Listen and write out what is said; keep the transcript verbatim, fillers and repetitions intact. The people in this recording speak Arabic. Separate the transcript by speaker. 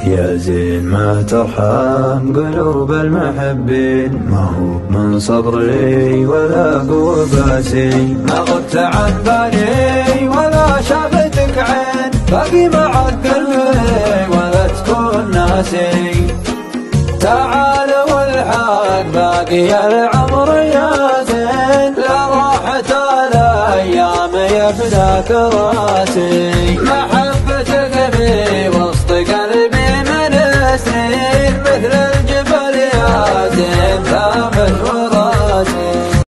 Speaker 1: يا زين ما ترحم قلوب المحبين، ما هو من صبري ولا قوة باسي. ما غبت عن بالي ولا شافتك عين، باقي معك قلبي ولا تكون ناسي. تعال والحق باقي العمر يا زين، لا راحت الايام يفداك راسي. محبتك في وسط قلبي من سنين، مثل الجبل يا زين ثابت وراسي.